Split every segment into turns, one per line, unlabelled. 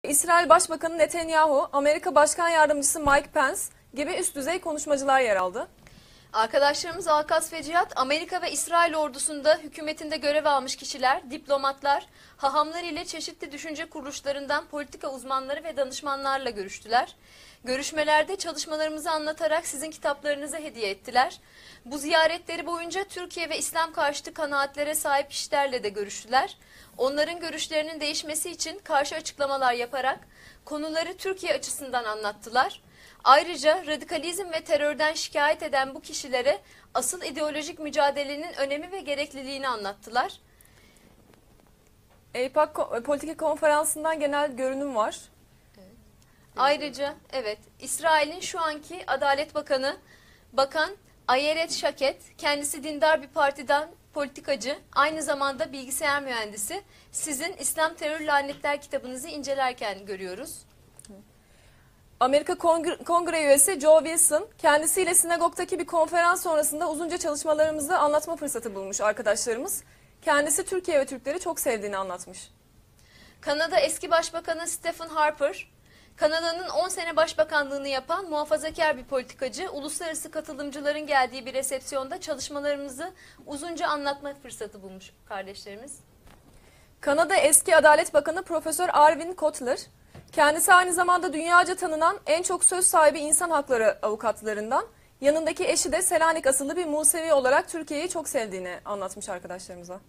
İsrail Başbakanı Netanyahu, Amerika Başkan Yardımcısı Mike Pence gibi üst düzey konuşmacılar yer aldı.
Arkadaşlarımız Alkas ve Cihat, Amerika ve İsrail ordusunda hükümetinde görev almış kişiler, diplomatlar, hahamlar ile çeşitli düşünce kuruluşlarından politika uzmanları ve danışmanlarla görüştüler. Görüşmelerde çalışmalarımızı anlatarak sizin kitaplarınızı hediye ettiler. Bu ziyaretleri boyunca Türkiye ve İslam karşıtı kanaatlere sahip kişilerle de görüştüler. Onların görüşlerinin değişmesi için karşı açıklamalar yaparak konuları Türkiye açısından anlattılar. Ayrıca radikalizm ve terörden şikayet eden bu kişilere asıl ideolojik mücadelenin önemi ve gerekliliğini anlattılar.
AIPAC Politika Konferansı'ndan genel görünüm var.
Ayrıca İsrail'in şu anki Adalet Bakanı Bakan Ayelet Şaket, kendisi dindar bir partiden politikacı, aynı zamanda bilgisayar mühendisi. Sizin İslam Terör Lanetler kitabınızı incelerken görüyoruz.
Amerika Kongre üyesi Joe Wilson, kendisiyle sinagogdaki bir konferans sonrasında uzunca çalışmalarımızı anlatma fırsatı bulmuş arkadaşlarımız. Kendisi Türkiye ve Türkleri çok sevdiğini anlatmış.
Kanada eski Başbakanı Stephen Harper, Kanada'nın 10 sene başbakanlığını yapan muhafazakar bir politikacı, uluslararası katılımcıların geldiği bir resepsiyonda çalışmalarımızı uzunca anlatma fırsatı bulmuş kardeşlerimiz.
Kanada eski Adalet Bakanı Profesör Arvin Kotler, kendisi aynı zamanda dünyaca tanınan en çok söz sahibi insan hakları avukatlarından, yanındaki eşi de Selanik asıllı bir Musevi olarak Türkiye'yi çok sevdiğini anlatmış arkadaşlarımıza.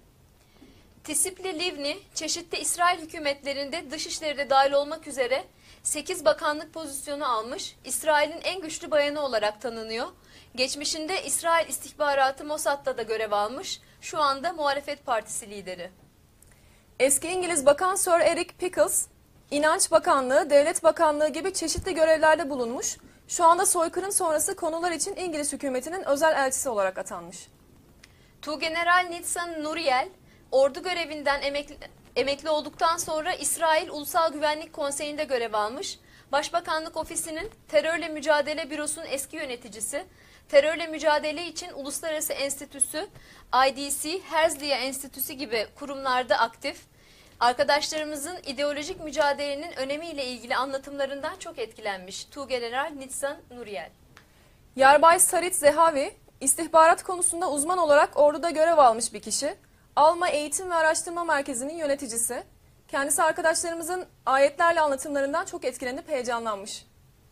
Tisipli Livni, çeşitli İsrail hükümetlerinde dışişleri de dahil olmak üzere 8 bakanlık pozisyonu almış, İsrail'in en güçlü bayanı olarak tanınıyor. Geçmişinde İsrail istihbaratı Mossad'da da görev almış, şu anda muhalefet partisi lideri.
Eski İngiliz Bakan Sir Eric Pickles, İnanç Bakanlığı, Devlet Bakanlığı gibi çeşitli görevlerde bulunmuş, şu anda soykırım sonrası konular için İngiliz hükümetinin özel elçisi olarak atanmış.
Tuğgeneral Nitzan Nuriel, ordu görevinden emekli olduktan sonra İsrail Ulusal Güvenlik Konseyi'nde görev almış. Başbakanlık Ofisi'nin Terörle Mücadele Bürosu'nun eski yöneticisi, terörle mücadele için Uluslararası Enstitüsü, IDC, Herzliya Enstitüsü gibi kurumlarda aktif. Arkadaşlarımızın ideolojik mücadelenin önemiyle ilgili anlatımlarından çok etkilenmiş Tuğgeneral Nitzan Nuriel.
Yarbay Sarit Zehavi, istihbarat konusunda uzman olarak orduda görev almış bir kişi. Alma Eğitim ve Araştırma Merkezi'nin yöneticisi. Kendisi arkadaşlarımızın ayetlerle anlatımlarından çok etkilenip heyecanlanmış.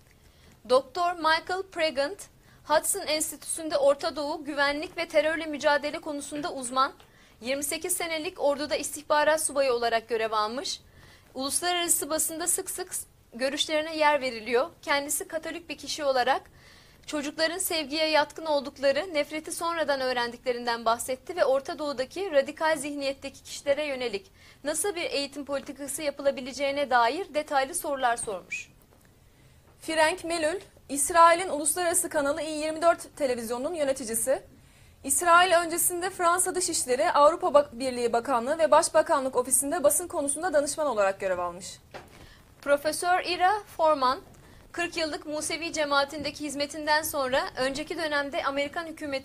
Doktor Michael Pregant, Hudson Enstitüsü'nde Orta Doğu, güvenlik ve terörle mücadele konusunda uzman. 28 senelik orduda istihbarat subayı olarak görev almış. Uluslararası basında sık sık görüşlerine yer veriliyor. Kendisi Katolik bir kişi olarak çocukların sevgiye yatkın oldukları, nefreti sonradan öğrendiklerinden bahsetti ve Orta Doğu'daki radikal zihniyetteki kişilere yönelik nasıl bir eğitim politikası yapılabileceğine dair detaylı sorular sormuş.
Frank Melül, İsrail'in uluslararası kanalı i24 televizyonunun yöneticisi. İsrail öncesinde Fransa Dışişleri, Avrupa Birliği Bakanlığı ve Başbakanlık Ofisi'nde basın konusunda danışman olarak görev almış.
Profesör Ira Forman, 40 yıllık Musevi cemaatindeki hizmetinden sonra önceki dönemde Amerikan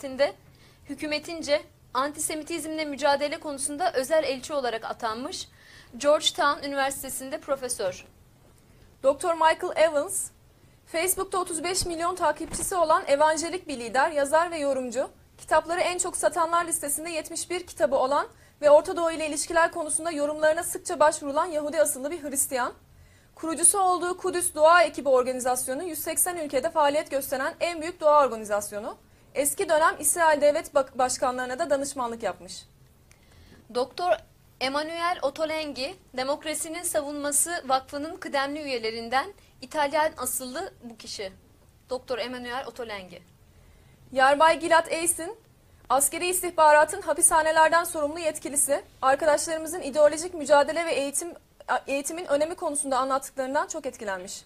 hükümetince antisemitizmle mücadele konusunda özel elçi olarak atanmış. Georgetown Üniversitesi'nde profesör.
Dr. Michael Evans, Facebook'ta 35 milyon takipçisi olan evanjelik bir lider, yazar ve yorumcu. Kitapları en çok satanlar listesinde 71 kitabı olan ve Orta Doğu ile ilişkiler konusunda yorumlarına sıkça başvurulan Yahudi asıllı bir Hristiyan. Kurucusu olduğu Kudüs Dua Ekibi organizasyonu 180 ülkede faaliyet gösteren en büyük dua organizasyonu. Eski dönem İsrail devlet başkanlarına da danışmanlık yapmış.
Doktor Emanuel Ottolenghi, Demokrasinin Savunması Vakfı'nın kıdemli üyelerinden İtalyan asıllı bu kişi. Doktor Emanuel Ottolenghi.
Yarbay Gilad Eysin, askeri istihbaratın hapishanelerden sorumlu yetkilisi, arkadaşlarımızın ideolojik mücadele ve eğitimin önemi konusunda anlattıklarından çok etkilenmiş.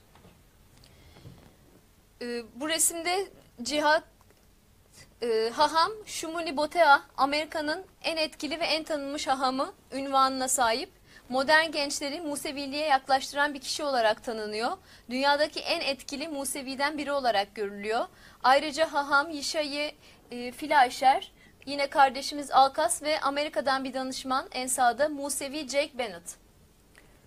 Bu resimde Cihat Haham Shumuli Botea, Amerika'nın en etkili ve en tanınmış hahamı ünvanına sahip. Modern gençleri Museviliğe yaklaştıran bir kişi olarak tanınıyor. Dünyadaki en etkili Musevi'den biri olarak görülüyor. Ayrıca Haham Yişai Fleischer, yine kardeşimiz Alkas ve Amerika'dan bir danışman en sağda Musevi Jake Bennett.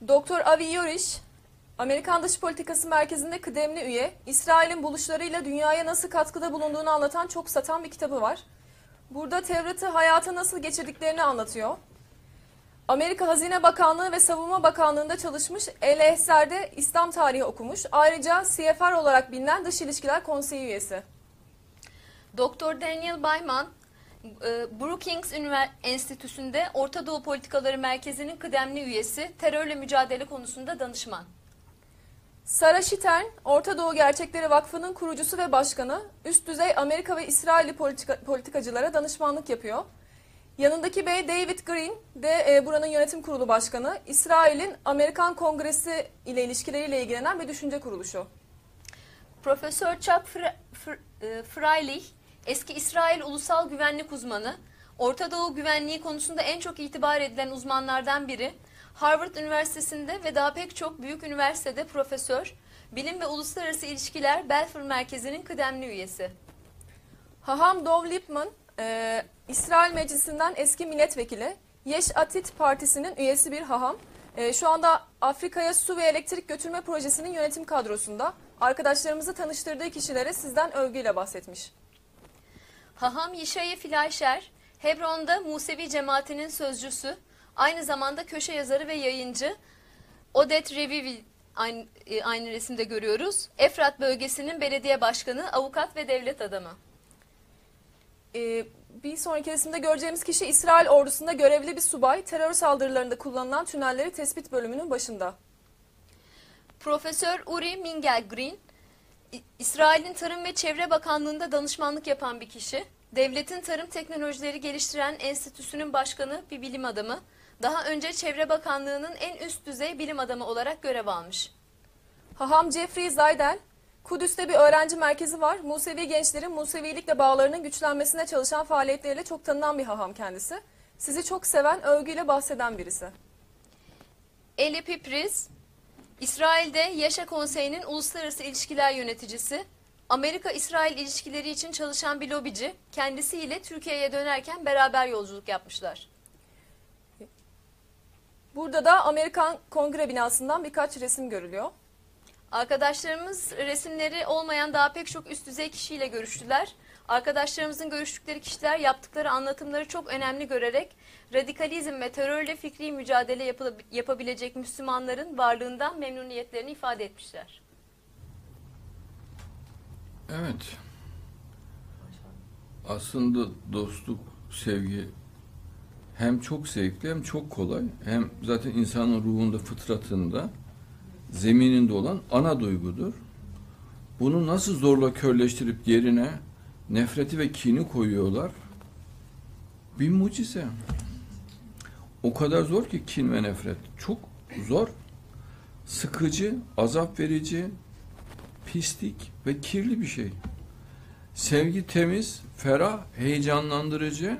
Doktor Avi Yorish, Amerikan Dış Politikası Merkezi'nde kıdemli üye, İsrail'in buluşlarıyla dünyaya nasıl katkıda bulunduğunu anlatan çok satan bir kitabı var. Burada Tevrat'ı hayata nasıl geçirdiklerini anlatıyor. Amerika Hazine Bakanlığı ve Savunma Bakanlığı'nda çalışmış, El-Eser'de İslam tarihi okumuş. Ayrıca CFR olarak bilinen Dış İlişkiler Konseyi üyesi.
Doktor Daniel Bayman, Brookings Enstitüsü'nde Orta Doğu Politikaları Merkezi'nin kıdemli üyesi, terörle mücadele konusunda danışman.
Sara Shitern, Orta Doğu Gerçekleri Vakfı'nın kurucusu ve başkanı, üst düzey Amerika ve İsrailli politikacılara danışmanlık yapıyor. Yanındaki bey David Green de buranın yönetim kurulu başkanı, İsrail'in Amerikan Kongresi ile ilişkileriyle ilgilenen bir düşünce kuruluşu.
Profesör Chuck Freilich, eski İsrail ulusal güvenlik uzmanı, Orta Doğu güvenliği konusunda en çok itibar edilen uzmanlardan biri, Harvard Üniversitesi'nde ve daha pek çok büyük üniversitede profesör, Bilim ve Uluslararası İlişkiler Belfer Merkezi'nin kıdemli üyesi.
Haham Dov Lipman, İsrail Meclisi'nden eski milletvekili, Yeş Atit Partisi'nin üyesi bir haham. Şu anda Afrika'ya su ve elektrik götürme projesinin yönetim kadrosunda. Arkadaşlarımızı tanıştırdığı kişilere sizden övgüyle bahsetmiş.
Haham Yişaya Fleischer, Hebron'da Musevi cemaatinin sözcüsü, aynı zamanda köşe yazarı ve yayıncı. Odette Revivi aynı resimde görüyoruz. Efrat bölgesinin belediye başkanı, avukat ve devlet adamı.
Bir sonraki resimde göreceğimiz kişi İsrail ordusunda görevli bir subay, terör saldırılarında kullanılan tünelleri tespit bölümünün başında.
Profesör Uri Mingelgreen, İsrail'in Tarım ve Çevre Bakanlığı'nda danışmanlık yapan bir kişi. Devletin Tarım Teknolojileri Geliştiren Enstitüsü'nün başkanı, bir bilim adamı. Daha önce Çevre Bakanlığı'nın en üst düzey bilim adamı olarak görev almış.
Haham Jeffrey Zaydel, Kudüs'te bir öğrenci merkezi var. Musevi gençlerin Musevilikle bağlarının güçlenmesine çalışan faaliyetleriyle çok tanınan bir haham kendisi. Sizi çok seven, övgüyle bahseden birisi.
Eli Pipriz, İsrail'de Yaşa Konseyi'nin uluslararası ilişkiler yöneticisi, Amerika-İsrail ilişkileri için çalışan bir lobici, kendisiyle Türkiye'ye dönerken beraber yolculuk yapmışlar.
Burada da Amerikan Kongre binasından birkaç resim görülüyor.
Arkadaşlarımız resimleri olmayan daha pek çok üst düzey kişiyle görüştüler. Arkadaşlarımızın görüştükleri kişiler yaptıkları anlatımları çok önemli görerek radikalizm ve terörle fikri mücadele yapabilecek Müslümanların varlığından memnuniyetlerini ifade etmişler.
Evet. Aslında dostluk, sevgi hem çok zevkli hem çok kolay. Hem zaten insanın ruhunda, fıtratında, zemininde olan ana duygudur. Bunu nasıl zorla körleştirip yerine nefreti ve kini koyuyorlar? Bir mucize. O kadar zor ki kin ve nefret. Çok zor, sıkıcı, azap verici, pislik ve kirli bir şey. Sevgi temiz, ferah, heyecanlandırıcı,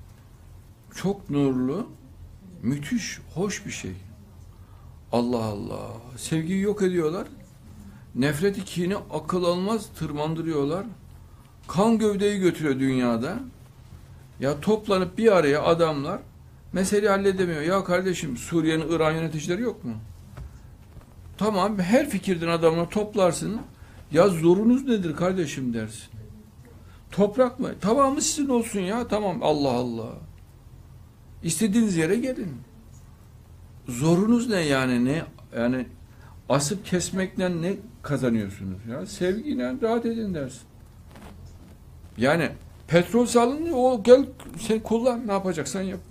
çok nurlu, müthiş, hoş bir şey. Allah Allah. Sevgiyi yok ediyorlar. Nefreti, kini akıl almaz tırmandırıyorlar. Kan gövdeyi götürüyor dünyada. Ya toplanıp bir araya adamlar meseleyi halledemiyor. Ya kardeşim, Suriye'nin, İran yöneticileri yok mu? Tamam, her fikirden adamları toplarsın. Ya zorunuz nedir kardeşim dersin. Toprak mı? Tamamı sizin olsun ya. Tamam, Allah Allah. İstediğiniz yere gelin. Zorunuz ne yani? Ne yani, asıp kesmekle ne kazanıyorsunuz ya? Sevgiyle rahat edin dersin. Yani petrol salın, o gel sen kullan, ne yapacaksan yap.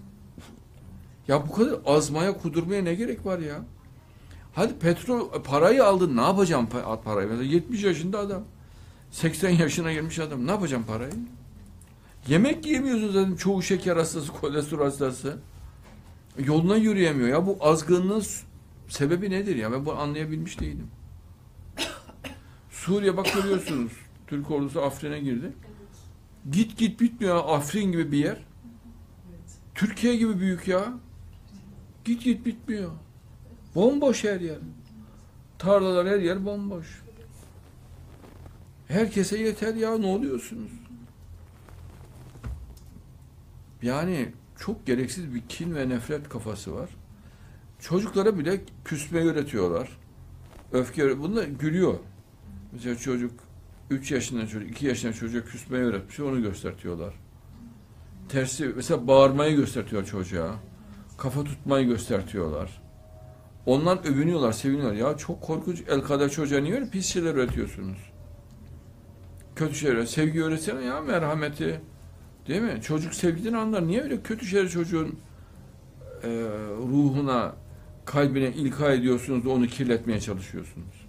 Ya bu kadar azmaya, kudurmaya ne gerek var ya? Hadi petrol parayı aldın, ne yapacağım parayı? Mesela 70 yaşında adam, 80 yaşına gelmiş adam, ne yapacağım parayı? Yemek yiyemiyorsun zaten, çoğu şeker hastası, kolesterol hastası. Yoluna yürüyemiyor ya. Bu azgınlığın sebebi nedir ya? Ben bunu anlayabilmiş değilim. Suriye, bak görüyorsunuz. Türk ordusu Afrin'e girdi. Git bitmiyor. Afrin gibi bir yer. Türkiye gibi büyük ya. Git bitmiyor. Bomboş her yer. Tarlalar, her yer bomboş. Herkese yeter ya, ne oluyorsunuz? Yani çok gereksiz bir kin ve nefret kafası var. Çocuklara bile küsmeyi öğretiyorlar. Öfke, bunlar gülüyor. Mesela çocuk 3 yaşında çocuk, 2 yaşında çocuğa küsmeyi öğretmiş, onu göstertiyorlar. Tersi, mesela bağırmayı göstertiyor çocuğa. Kafa tutmayı göstertiyorlar. Onlar övünüyorlar, seviniyorlar. Ya çok korkunç, el kadar çocuğa niye öyle pis şeyler öğretiyorsunuz? Kötü şeyler, sevgi öğretsene ya, merhameti. Değil mi? Çocuk sevgiden anlar. Niye öyle kötü şeyler çocuğun ruhuna, kalbine ilka ediyorsunuz da onu kirletmeye çalışıyorsunuz?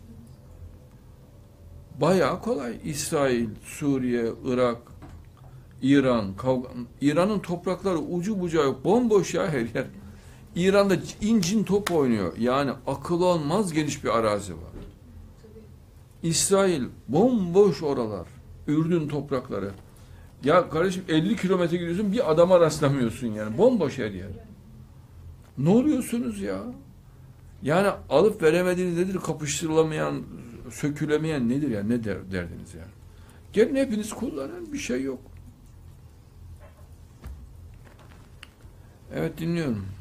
Bayağı kolay. İsrail, Suriye, Irak, İran, İran'ın toprakları ucu bucağı yok. Bomboş ya her yer. İran'da incin top oynuyor. Yani akıl almaz geniş bir arazi var. İsrail bomboş oralar. Ürdün toprakları. Ya kardeşim 50 kilometre gidiyorsun, bir adama rastlamıyorsun yani. Bomboş her yer. Ne oluyorsunuz ya? Yani alıp veremediğiniz nedir? Kapıştırılamayan, sökülemeyen nedir ya? Ne derdiniz yani? Gelin hepiniz kullanın. Bir şey yok. Evet, dinliyorum.